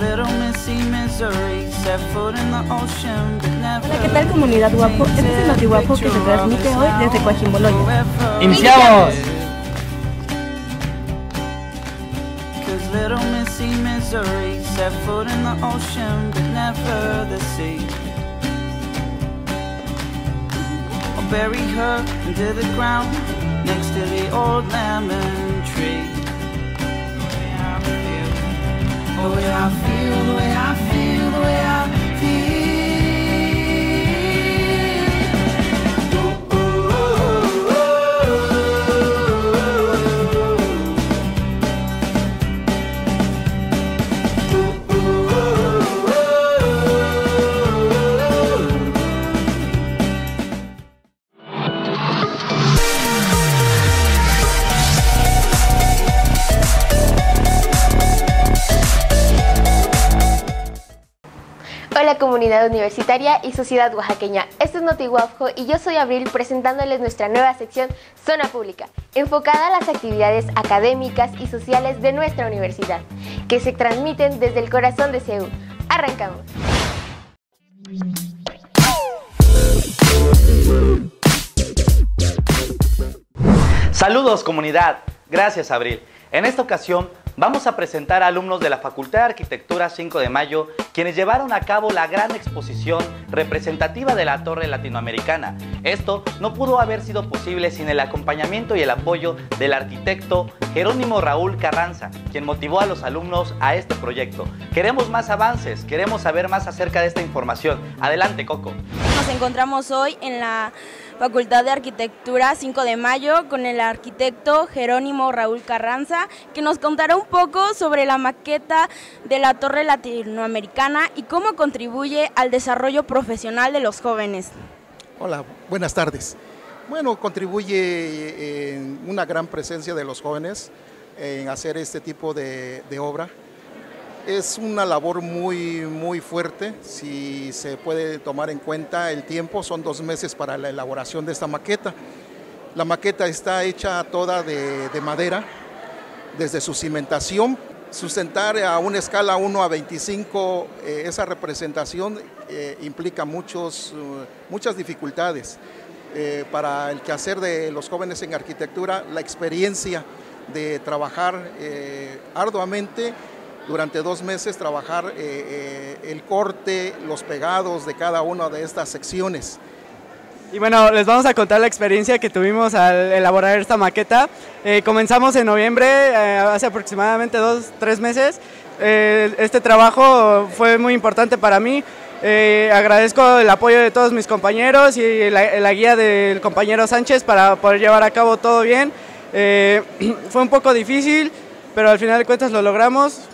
Hola, ¿qué tal, comunidad guapo? Este es el Notiguapo que se transmite hoy desde Coajimoloyo. ¡Iniciamos! Bury her into the ground next to the old lemon tree. The way I feel, the way I feel, the way I feel. Hola, comunidad universitaria y sociedad oaxaqueña, este es Notiguapo y yo soy Abril presentándoles nuestra nueva sección Zona Pública, enfocada a las actividades académicas y sociales de nuestra universidad, que se transmiten desde el corazón de CEU. ¡Arrancamos! Saludos, comunidad. Gracias, Abril. En esta ocasión vamos a presentar a alumnos de la Facultad de Arquitectura 5 de Mayo, quienes llevaron a cabo la gran exposición representativa de la Torre Latinoamericana. Esto no pudo haber sido posible sin el acompañamiento y el apoyo del arquitecto Jerónimo Raúl Carranza, quien motivó a los alumnos a este proyecto. Queremos más avances, queremos saber más acerca de esta información. Adelante, Coco. Nos encontramos hoy en la Facultad de Arquitectura 5 de Mayo con el arquitecto Jerónimo Raúl Carranza, que nos contará un poco sobre la maqueta de la Torre Latinoamericana y cómo contribuye al desarrollo profesional de los jóvenes. Hola, buenas tardes. Bueno, contribuye en una gran presencia de los jóvenes en hacer este tipo de obra. Es una labor muy fuerte, si se puede tomar en cuenta el tiempo, son 2 meses para la elaboración de esta maqueta. La maqueta está hecha toda de madera, desde su cimentación, sustentar a una escala 1 a 25 esa representación implica muchas dificultades. Para el quehacer de los jóvenes en arquitectura, la experiencia de trabajar arduamente, durante 2 meses trabajar el corte, los pegados de cada una de estas secciones. Y bueno, les vamos a contar la experiencia que tuvimos al elaborar esta maqueta. Comenzamos en noviembre, hace aproximadamente 2-3 meses. Este trabajo fue muy importante para mí. Agradezco el apoyo de todos mis compañeros y la guía del compañero Sánchez para poder llevar a cabo todo bien. Fue un poco difícil, pero al final de cuentas lo logramos.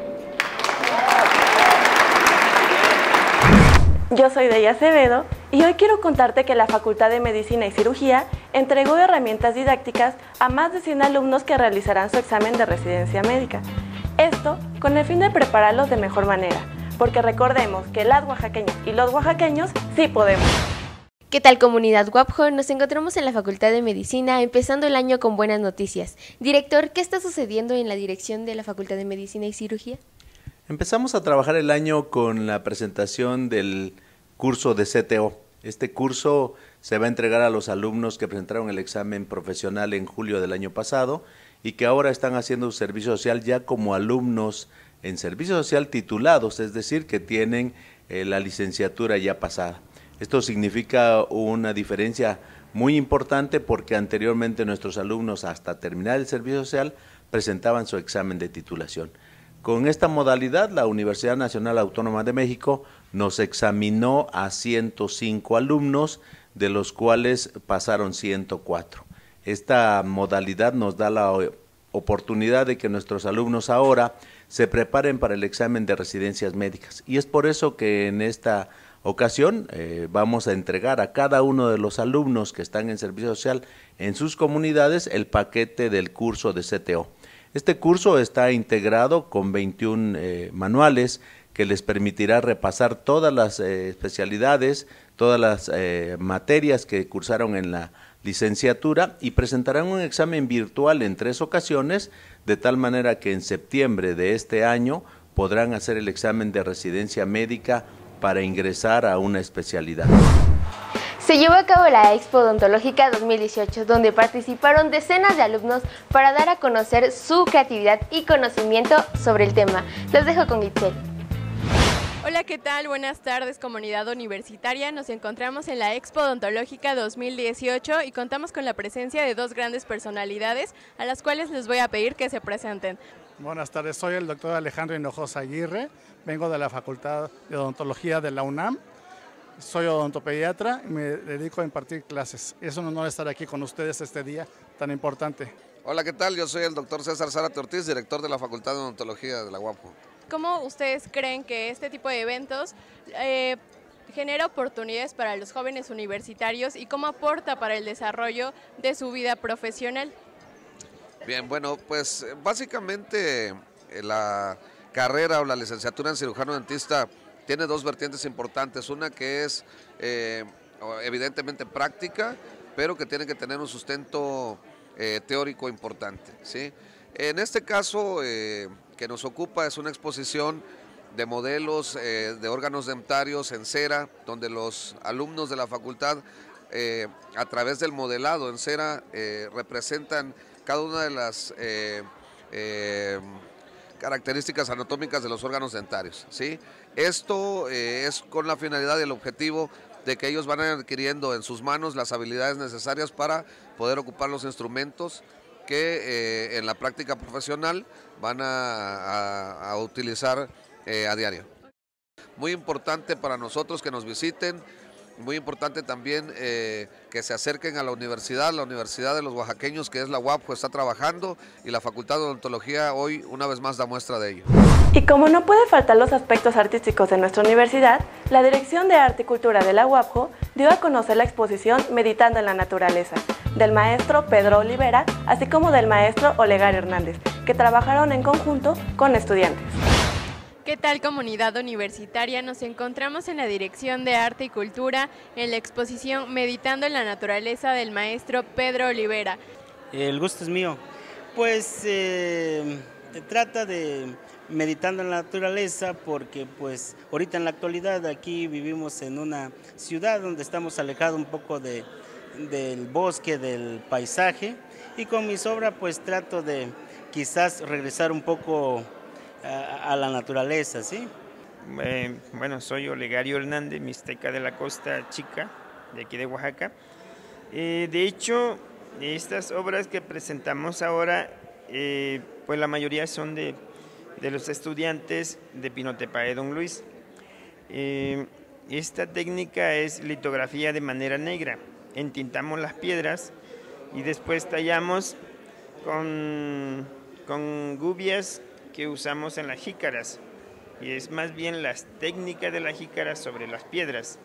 Yo soy Deya Acevedo y hoy quiero contarte que la Facultad de Medicina y Cirugía entregó herramientas didácticas a más de 100 alumnos que realizarán su examen de residencia médica. Esto con el fin de prepararlos de mejor manera, porque recordemos que las oaxaqueñas y los oaxaqueños sí podemos. ¿Qué tal, comunidad guapo? Nos encontramos en la Facultad de Medicina, empezando el año con buenas noticias. Director, ¿qué está sucediendo en la dirección de la Facultad de Medicina y Cirugía? Empezamos a trabajar el año con la presentación del curso de CTO. Este curso se va a entregar a los alumnos que presentaron el examen profesional en julio del año pasado y que ahora están haciendo su servicio social ya como alumnos en servicio social titulados, es decir, que tienen la licenciatura ya pasada. Esto significa una diferencia muy importante porque anteriormente nuestros alumnos hasta terminar el servicio social presentaban su examen de titulación. Con esta modalidad, la Universidad Nacional Autónoma de México nos examinó a 105 alumnos, de los cuales pasaron 104. Esta modalidad nos da la oportunidad de que nuestros alumnos ahora se preparen para el examen de residencias médicas. Y es por eso que en esta ocasión vamos a entregar a cada uno de los alumnos que están en servicio social en sus comunidades el paquete del curso de CTO. Este curso está integrado con 21 manuales que les permitirá repasar todas las especialidades, todas las materias que cursaron en la licenciatura y presentarán un examen virtual en 3 ocasiones, de tal manera que en septiembre de este año podrán hacer el examen de residencia médica para ingresar a una especialidad. Se llevó a cabo la Expo Odontológica 2018, donde participaron decenas de alumnos para dar a conocer su creatividad y conocimiento sobre el tema. Los dejo con Itzel. Hola, ¿qué tal? Buenas tardes, comunidad universitaria. Nos encontramos en la Expo Odontológica 2018 y contamos con la presencia de dos grandes personalidades a las cuales les voy a pedir que se presenten. Buenas tardes, soy el doctor Alejandro Hinojosa Aguirre, vengo de la Facultad de Odontología de la UNAM, soy odontopediatra y me dedico a impartir clases. Es un honor estar aquí con ustedes este día tan importante. Hola, ¿qué tal? Yo soy el doctor César Zárate Ortiz, director de la Facultad de Odontología de la UAPO. ¿Cómo ustedes creen que este tipo de eventos genera oportunidades para los jóvenes universitarios y cómo aporta para el desarrollo de su vida profesional? Bien, bueno, pues básicamente la carrera o la licenciatura en cirujano dentista tiene dos vertientes importantes. Una que es evidentemente práctica, pero que tiene que tener un sustento teórico importante, ¿sí? En este caso que nos ocupa es una exposición de modelos de órganos dentarios en cera, donde los alumnos de la facultad a través del modelado en cera representan cada una de las características anatómicas de los órganos dentarios, ¿sí? Esto es con la finalidad y el objetivo de que ellos van adquiriendo en sus manos las habilidades necesarias para poder ocupar los instrumentos que en la práctica profesional van a utilizar a diario. Muy importante para nosotros que nos visiten, muy importante también que se acerquen a la universidad de los oaxaqueños, que es la UAPO, está trabajando, y la Facultad de Odontología hoy una vez más da muestra de ello. Y como no puede faltar los aspectos artísticos de nuestra universidad, la Dirección de Arte y Cultura de la UAPO dio a conocer la exposición Meditando en la Naturaleza, del maestro Pedro Olivera, así como del maestro Olegario Hernández, que trabajaron en conjunto con estudiantes. ¿Qué tal, comunidad universitaria? Nos encontramos en la Dirección de Arte y Cultura en la exposición Meditando en la Naturaleza del maestro Pedro Olivera. El gusto es mío. Pues se trata de meditando en la naturaleza porque pues ahorita en la actualidad aquí vivimos en una ciudad donde estamos alejados un poco del bosque, del paisaje, y con mis obras pues trato de quizás regresar un poco a la naturaleza, ¿sí? Bueno, soy Olegario Hernández, mixteca de la Costa Chica, de aquí de Oaxaca. De hecho, estas obras que presentamos ahora, pues la mayoría son de los estudiantes de Pinotepa de Don Luis. Esta técnica es litografía de manera negra. Entintamos las piedras y después tallamos con gubias que usamos en las jícaras, y es más bien las técnicas de las jícaras sobre las piedras.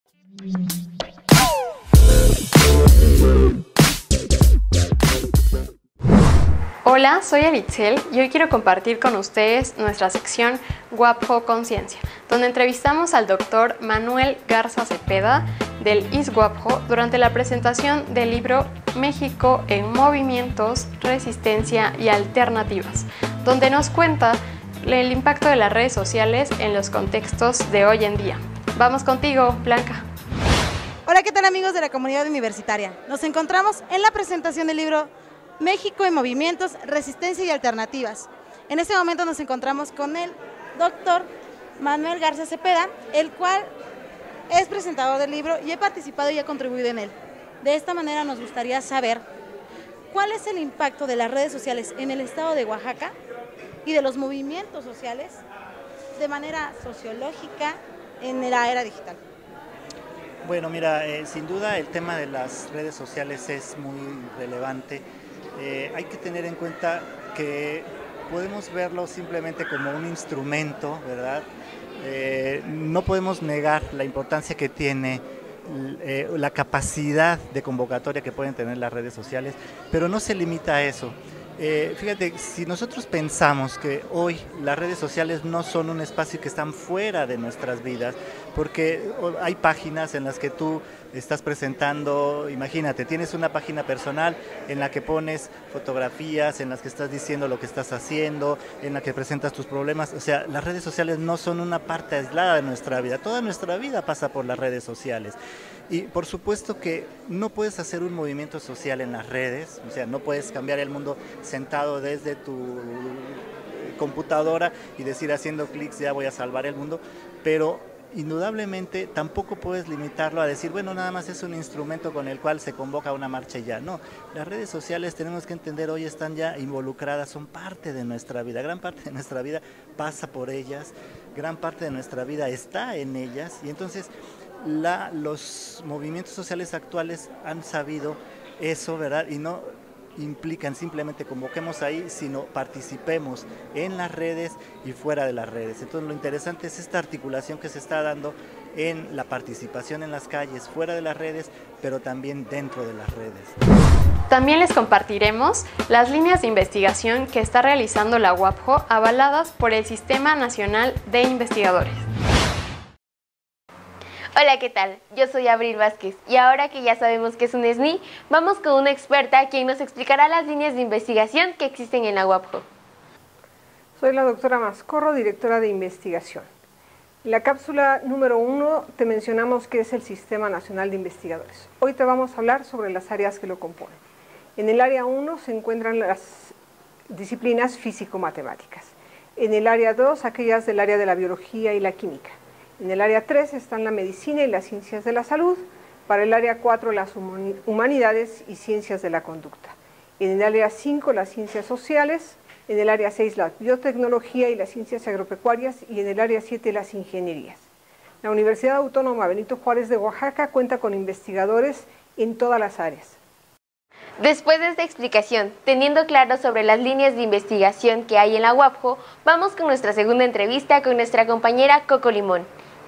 Hola, soy Aritzel y hoy quiero compartir con ustedes nuestra sección UAPO Conciencia, donde entrevistamos al doctor Manuel Garza Cepeda del ISWAPO durante la presentación del libro México en Movimientos, Resistencia y Alternativas, donde nos cuenta el impacto de las redes sociales en los contextos de hoy en día. Vamos contigo, Blanca. Hola, ¿qué tal, amigos de la comunidad universitaria? Nos encontramos en la presentación del libro México en Movimientos, Resistencia y Alternativas. En este momento nos encontramos con el doctor Manuel Garza Cepeda, el cual es presentador del libro y he participado y he contribuido en él. De esta manera nos gustaría saber cuál es el impacto de las redes sociales en el estado de Oaxaca y de los movimientos sociales de manera sociológica en la era digital. Bueno, mira, sin duda el tema de las redes sociales es muy relevante. Hay que tener en cuenta que podemos verlo simplemente como un instrumento, ¿verdad? No podemos negar la importancia que tiene la capacidad de convocatoria que pueden tener las redes sociales, pero no se limita a eso. Fíjate, si nosotros pensamos que hoy las redes sociales no son un espacio que están fuera de nuestras vidas, porque hay páginas en las que tú estás presentando, imagínate, tienes una página personal en la que pones fotografías, en las que estás diciendo lo que estás haciendo, en la que presentas tus problemas. O sea, las redes sociales no son una parte aislada de nuestra vida, toda nuestra vida pasa por las redes sociales. Y por supuesto que no puedes hacer un movimiento social en las redes, o sea, no puedes cambiar el mundo sentado desde tu computadora y decir haciendo clics ya voy a salvar el mundo, pero indudablemente tampoco puedes limitarlo a decir, bueno, nada más es un instrumento con el cual se convoca una marcha y ya. No, las redes sociales tenemos que entender hoy están ya involucradas, son parte de nuestra vida, gran parte de nuestra vida pasa por ellas, gran parte de nuestra vida está en ellas y entonces los movimientos sociales actuales han sabido eso, ¿verdad? Y no implican simplemente convoquemos ahí, sino participemos en las redes y fuera de las redes. Entonces lo interesante es esta articulación que se está dando en la participación en las calles, fuera de las redes, pero también dentro de las redes. También les compartiremos las líneas de investigación que está realizando la UAPJO avaladas por el Sistema Nacional de Investigadores. Hola, ¿qué tal? Yo soy Abril Vázquez y ahora que ya sabemos qué es un SNI, vamos con una experta quien nos explicará las líneas de investigación que existen en la UAPJO. Soy la doctora Mascorro, directora de investigación. En la cápsula número 1 te mencionamos qué es el Sistema Nacional de Investigadores. Hoy te vamos a hablar sobre las áreas que lo componen. En el área 1 se encuentran las disciplinas físico-matemáticas. En el área 2, aquellas del área de la biología y la química. En el área 3 están la medicina y las ciencias de la salud. Para el área 4, las humanidades y ciencias de la conducta. En el área 5, las ciencias sociales. En el área 6, la biotecnología y las ciencias agropecuarias. Y en el área 7, las ingenierías. La Universidad Autónoma Benito Juárez de Oaxaca cuenta con investigadores en todas las áreas. Después de esta explicación, teniendo claro sobre las líneas de investigación que hay en la UAPJO, vamos con nuestra segunda entrevista con nuestra compañera Coco Limón.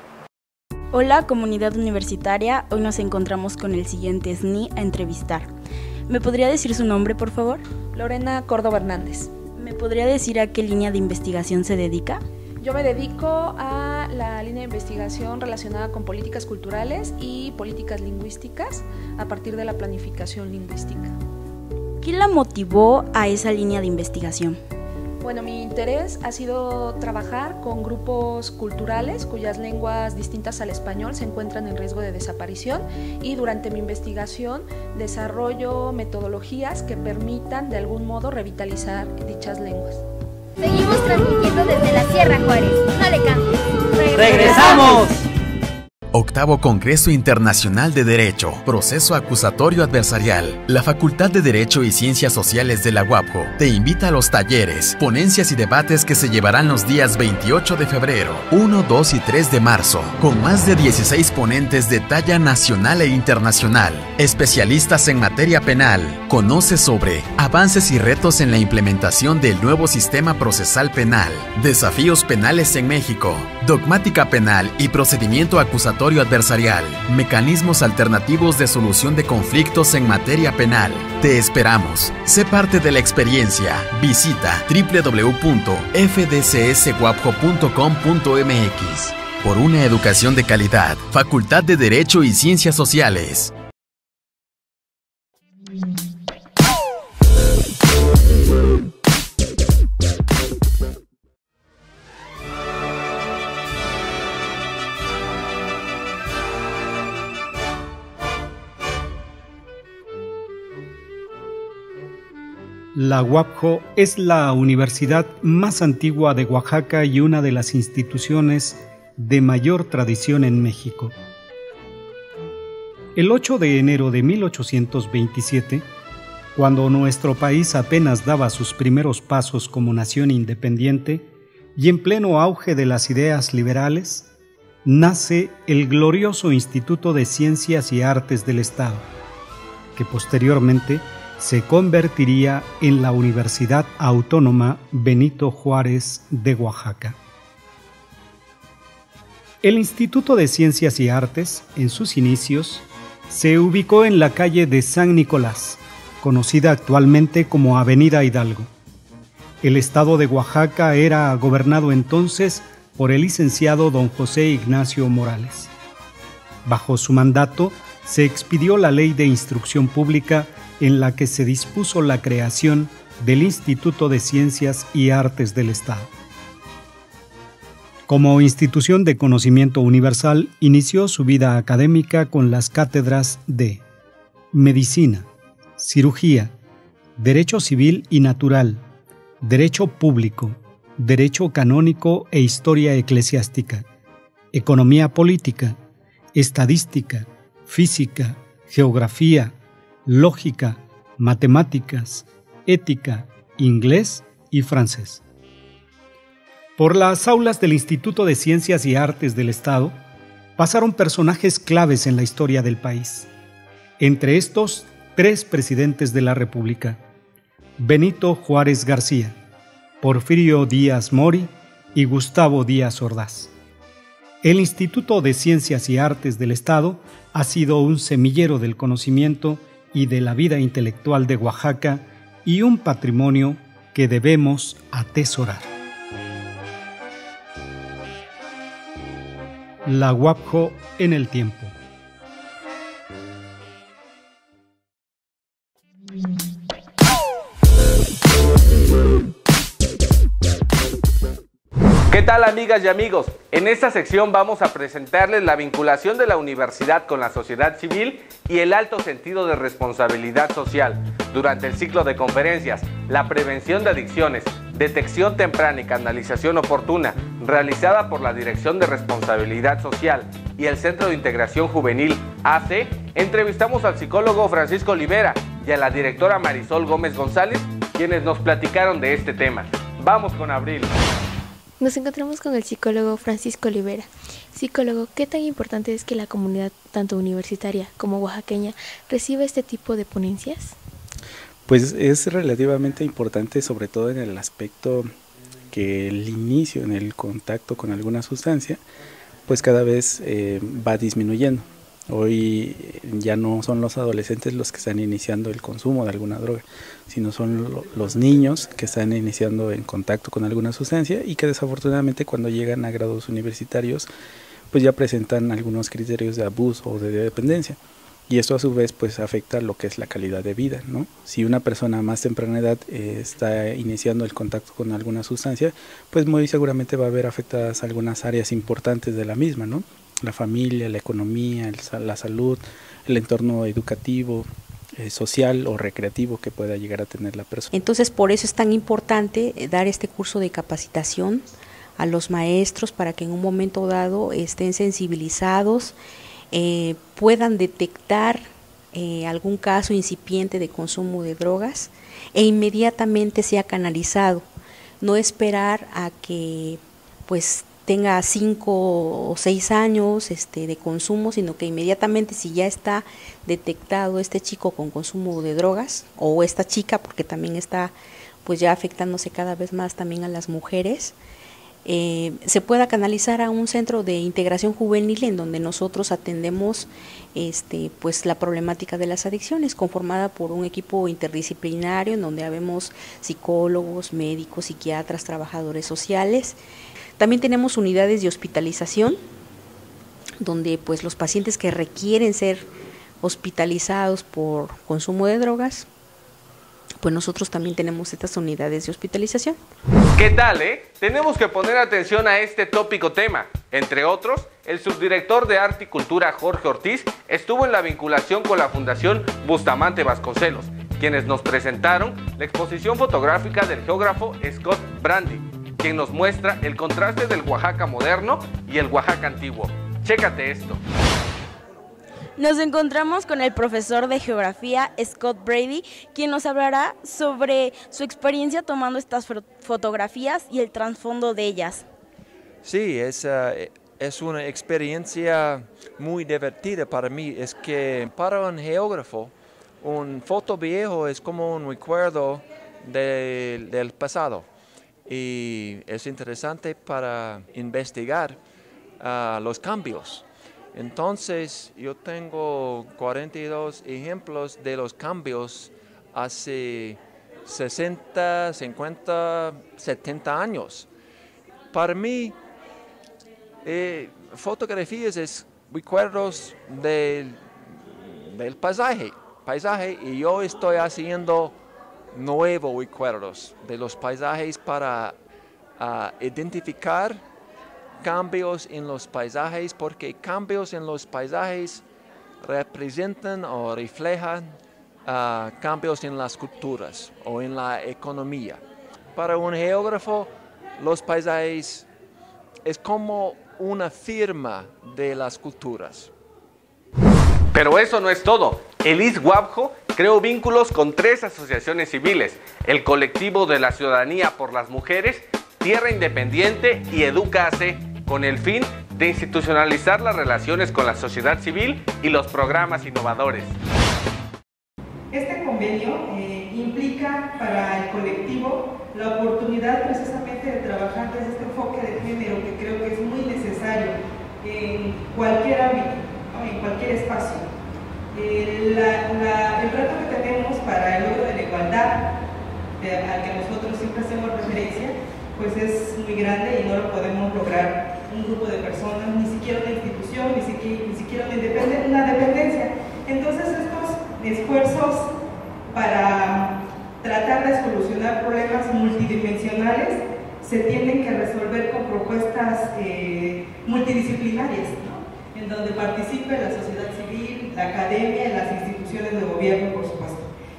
Hola, comunidad universitaria. Hoy nos encontramos con el siguiente SNI a entrevistar. ¿Me podría decir su nombre, por favor? Lorena Córdoba Hernández. ¿Me podría decir a qué línea de investigación se dedica? Yo me dedico a la línea de investigación relacionada con políticas culturales y políticas lingüísticas a partir de la planificación lingüística. ¿Qué la motivó a esa línea de investigación? Bueno, mi interés ha sido trabajar con grupos culturales cuyas lenguas distintas al español se encuentran en riesgo de desaparición y durante mi investigación desarrollo metodologías que permitan de algún modo revitalizar dichas lenguas. Seguimos transmitiendo desde la Sierra Juárez. No le cambies. ¡Regresamos! Octavo Congreso Internacional de Derecho, Proceso Acusatorio Adversarial. La Facultad de Derecho y Ciencias Sociales de la UAPJO te invita a los talleres, ponencias y debates que se llevarán los días 28 de febrero, 1, 2 y 3 de marzo, con más de 16 ponentes de talla nacional e internacional, especialistas en materia penal. Conoce sobre avances y retos en la implementación del nuevo sistema procesal penal, desafíos penales en México, dogmática penal y procedimiento acusatorio adversarial, mecanismos alternativos de solución de conflictos en materia penal. Te esperamos. Sé parte de la experiencia. Visita www.fdcsguapjo.com.mx. Por una educación de calidad. Facultad de Derecho y Ciencias Sociales. La UAPJO es la universidad más antigua de Oaxaca y una de las instituciones de mayor tradición en México. El 8 de enero de 1827, cuando nuestro país apenas daba sus primeros pasos como nación independiente y en pleno auge de las ideas liberales, nace el glorioso Instituto de Ciencias y Artes del Estado, que posteriormente se convertiría en la Universidad Autónoma Benito Juárez de Oaxaca. El Instituto de Ciencias y Artes, en sus inicios, se ubicó en la calle de San Nicolás, conocida actualmente como Avenida Hidalgo. El estado de Oaxaca era gobernado entonces por el licenciado don José Ignacio Morales. Bajo su mandato se expidió la Ley de Instrucción Pública en la que se dispuso la creación del Instituto de Ciencias y Artes del Estado. Como institución de conocimiento universal, inició su vida académica con las cátedras de Medicina, Cirugía, Derecho Civil y Natural, Derecho Público, Derecho Canónico e Historia Eclesiástica, Economía Política, Estadística, Física, Geografía, Lógica, Matemáticas, Ética, Inglés y Francés. Por las aulas del Instituto de Ciencias y Artes del Estado pasaron personajes claves en la historia del país. Entre estos, 3 presidentes de la República: Benito Juárez García, Porfirio Díaz Mori y Gustavo Díaz Ordaz. El Instituto de Ciencias y Artes del Estado ha sido un semillero del conocimiento y de la vida intelectual de Oaxaca y un patrimonio que debemos atesorar. La Guapjo en el tiempo. ¿Qué tal, amigas y amigos? En esta sección vamos a presentarles la vinculación de la universidad con la sociedad civil y el alto sentido de responsabilidad social durante el ciclo de conferencias, la prevención de adicciones, detección temprana y canalización oportuna, realizada por la Dirección de Responsabilidad Social y el Centro de Integración Juvenil AC. Entrevistamos al psicólogo Francisco Olivera y a la directora Marisol Gómez González, quienes nos platicaron de este tema. Vamos con Abril. Nos encontramos con el psicólogo Francisco Olivera. Psicólogo, ¿qué tan importante es que la comunidad, tanto universitaria como oaxaqueña, reciba este tipo de ponencias? Pues es relativamente importante, sobre todo en el aspecto que el inicio en el contacto con alguna sustancia, pues cada vez va disminuyendo. Hoy ya no son los adolescentes los que están iniciando el consumo de alguna droga, sino son los niños que están iniciando en contacto con alguna sustancia y que desafortunadamente cuando llegan a grados universitarios pues ya presentan algunos criterios de abuso o de dependencia. Y esto a su vez pues afecta lo que es la calidad de vida, ¿no? Si una persona a más temprana edad está iniciando el contacto con alguna sustancia, pues muy seguramente va a haber afectadas algunas áreas importantes de la misma, ¿no? La familia, la economía, la salud, el entorno educativo, social o recreativo que pueda llegar a tener la persona. Entonces por eso es tan importante dar este curso de capacitación a los maestros para que en un momento dado estén sensibilizados, puedan detectar algún caso incipiente de consumo de drogas e inmediatamente sea canalizado, no esperar a que pues tenga 5 o 6 años de consumo, sino que inmediatamente si ya está detectado este chico con consumo de drogas o esta chica, porque también está pues ya afectándose cada vez más también a las mujeres, se pueda canalizar a un centro de integración juvenil en donde nosotros atendemos pues la problemática de las adicciones, conformada por un equipo interdisciplinario en donde habemos psicólogos, médicos, psiquiatras, trabajadores sociales. También tenemos unidades de hospitalización donde pues los pacientes que requieren ser hospitalizados por consumo de drogas, pues nosotros también tenemos estas unidades de hospitalización. ¿Qué tal, Tenemos que poner atención a este tópico tema. Entre otros, el subdirector de Arte y Cultura, Jorge Ortiz, estuvo en la vinculación con la Fundación Bustamante Vasconcelos, quienes nos presentaron la exposición fotográfica del geógrafo Scott Brandy, quien nos muestra el contraste del Oaxaca moderno y el Oaxaca antiguo. Chécate esto. Nos encontramos con el profesor de geografía Scott Brady, quien nos hablará sobre su experiencia tomando estas fotografías y el trasfondo de ellas. Sí, es una experiencia muy divertida para mí. Es que para un geógrafo, un foto viejo es como un recuerdo del pasado. Y es interesante para investigar los cambios. Entonces, yo tengo 42 ejemplos de los cambios hace 60, 50, 70 años. Para mí, fotografías es recuerdos del paisaje, y yo estoy haciendo nuevos recuerdos de los paisajes para identificar cambios en los paisajes, porque cambios en los paisajes representan o reflejan cambios en las culturas o en la economía. Para un geógrafo, los paisajes es como una firma de las culturas. Pero eso no es todo. El ISGUAPJO creó vínculos con 3 asociaciones civiles: el Colectivo de la Ciudadanía por las Mujeres, Tierra Independiente y Edúcase, con el fin de institucionalizar las relaciones con la sociedad civil y los programas innovadores. Este convenio implica para el colectivo la oportunidad precisamente de trabajar desde este enfoque de género, que creo que es muy necesario en cualquier ámbito, ¿no? En cualquier espacio. El reto que tenemos para el logro de la igualdad, al que nosotros siempre hacemos referencia, pues es muy grande y no lo podemos lograr un grupo de personas, ni siquiera una institución, ni siquiera una dependencia. Entonces estos esfuerzos para tratar de solucionar problemas multidimensionales se tienen que resolver con propuestas multidisciplinarias, ¿no? En donde participe la sociedad civil, la academia y las instituciones de gobierno, por supuesto.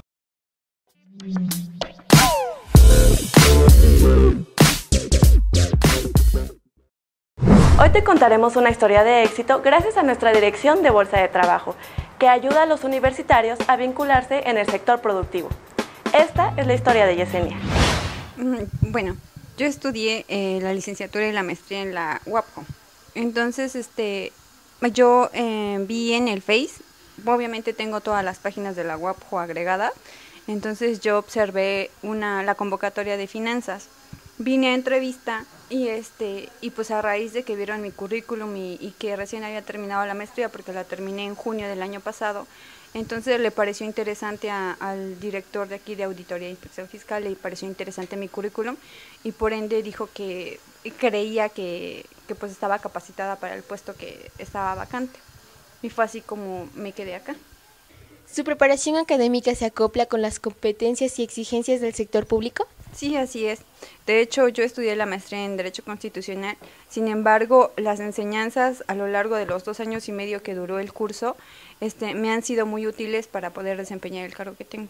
Hoy te contaremos una historia de éxito gracias a nuestra Dirección de Bolsa de Trabajo, que ayuda a los universitarios a vincularse en el sector productivo. Esta es la historia de Yesenia. Bueno, yo estudié la licenciatura y la maestría en la UAPJO. Entonces, yo vi en el Face, obviamente tengo todas las páginas de la UAPJO agregadas, entonces yo observé la convocatoria de finanzas. Vine a entrevista y pues a raíz de que vieron mi currículum y que recién había terminado la maestría, porque la terminé en junio del año pasado, entonces le pareció interesante al director de aquí de Auditoría e Inspección Fiscal, le pareció interesante mi currículum y por ende dijo que creía que pues estaba capacitada para el puesto que estaba vacante. Y fue así como me quedé acá. ¿Su preparación académica se acopla con las competencias y exigencias del sector público? Sí, así es. De hecho, yo estudié la maestría en Derecho Constitucional. Sin embargo, las enseñanzas a lo largo de los 2 años y medio que duró el curso me han sido muy útiles para poder desempeñar el cargo que tengo.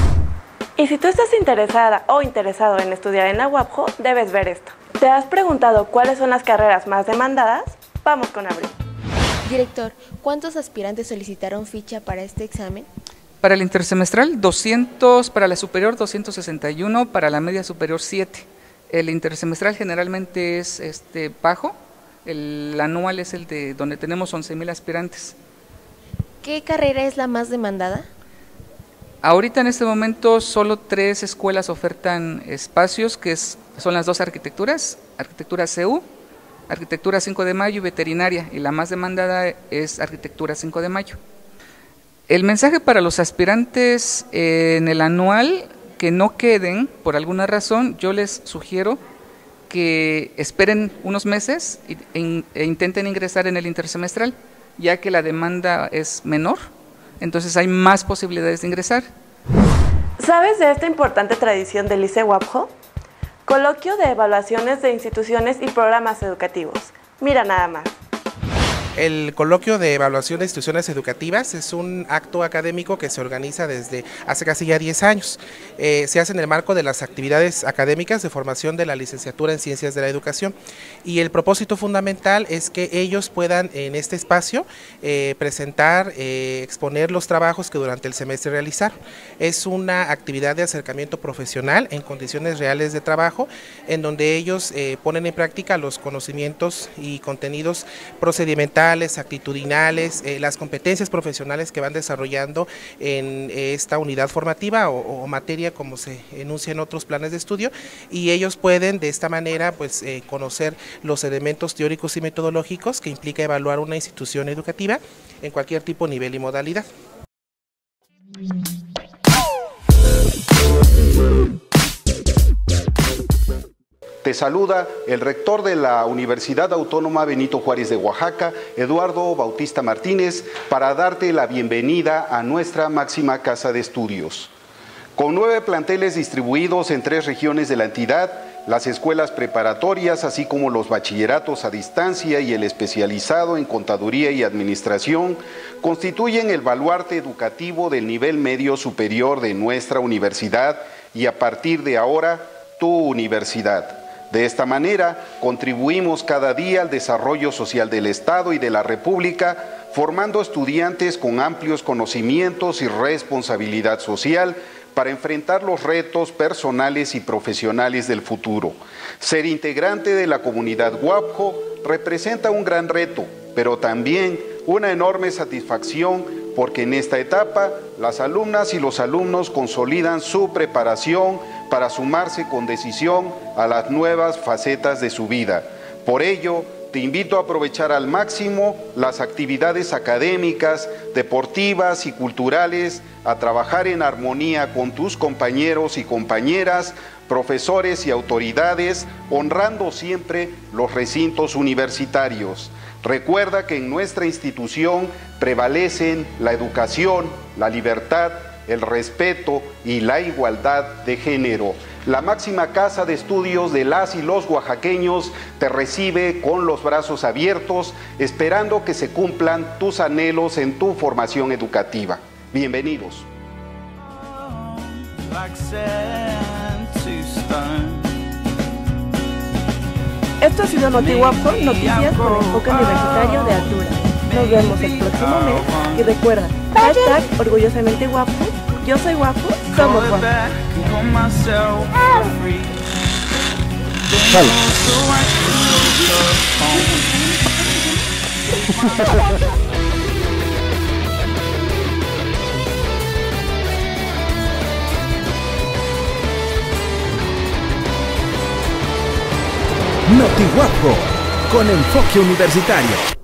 Y si tú estás interesada o interesado en estudiar en la UAPJO, debes ver esto. ¿Te has preguntado cuáles son las carreras más demandadas? Vamos con Abril. Director, ¿cuántos aspirantes solicitaron ficha para este examen? Para el intersemestral, 200, para la superior 261, para la media superior 7. El intersemestral generalmente es bajo, el anual es el de donde tenemos 11,000 aspirantes. ¿Qué carrera es la más demandada? Ahorita en este momento solo 3 escuelas ofertan espacios, que son las 2 arquitecturas, arquitectura CU, arquitectura 5 de Mayo y veterinaria, y la más demandada es arquitectura 5 de Mayo. El mensaje para los aspirantes en el anual, que no queden por alguna razón, yo les sugiero que esperen unos meses e intenten ingresar en el intersemestral, ya que la demanda es menor, entonces hay más posibilidades de ingresar. ¿Sabes de esta importante tradición del ISGUAPJO? Coloquio de evaluaciones de instituciones y programas educativos. Mira nada más. El coloquio de evaluación de instituciones educativas es un acto académico que se organiza desde hace casi ya 10 años. Se hace en el marco de las actividades académicas de formación de la licenciatura en Ciencias de la Educación, y el propósito fundamental es que ellos puedan en este espacio presentar, exponer los trabajos que durante el semestre realizaron. Es una actividad de acercamiento profesional en condiciones reales de trabajo, en donde ellos ponen en práctica los conocimientos y contenidos procedimentales, actitudinales, las competencias profesionales que van desarrollando en esta unidad formativa o materia, como se enuncia en otros planes de estudio, y ellos pueden de esta manera pues conocer los elementos teóricos y metodológicos que implica evaluar una institución educativa en cualquier tipo, nivel y modalidad. Te saluda el rector de la Universidad Autónoma Benito Juárez de Oaxaca, Eduardo Bautista Martínez, para darte la bienvenida a nuestra máxima casa de estudios. Con 9 planteles distribuidos en 3 regiones de la entidad, las escuelas preparatorias, así como los bachilleratos a distancia y el especializado en Contaduría y Administración, constituyen el baluarte educativo del nivel medio superior de nuestra universidad y a partir de ahora, tu universidad. De esta manera, contribuimos cada día al desarrollo social del Estado y de la República, formando estudiantes con amplios conocimientos y responsabilidad social para enfrentar los retos personales y profesionales del futuro. Ser integrante de la comunidad Guapjo representa un gran reto, pero también una enorme satisfacción porque en esta etapa las alumnas y los alumnos consolidan su preparación para sumarse con decisión a las nuevas facetas de su vida. Por ello, te invito a aprovechar al máximo las actividades académicas, deportivas y culturales, a trabajar en armonía con tus compañeros y compañeras, profesores y autoridades, honrando siempre los recintos universitarios. Recuerda que en nuestra institución prevalecen la educación, la libertad, el respeto y la igualdad de género. La máxima casa de estudios de las y los oaxaqueños te recibe con los brazos abiertos, esperando que se cumplan tus anhelos en tu formación educativa. Bienvenidos. Esto ha sido NotiWapjo, noticias con enfoque universitario de altura. Nos vemos el próximo mes y recuerda, hashtag orgullosamente guapo, yo soy guapo, somos guapos. NotiWapjo, con enfoque universitario.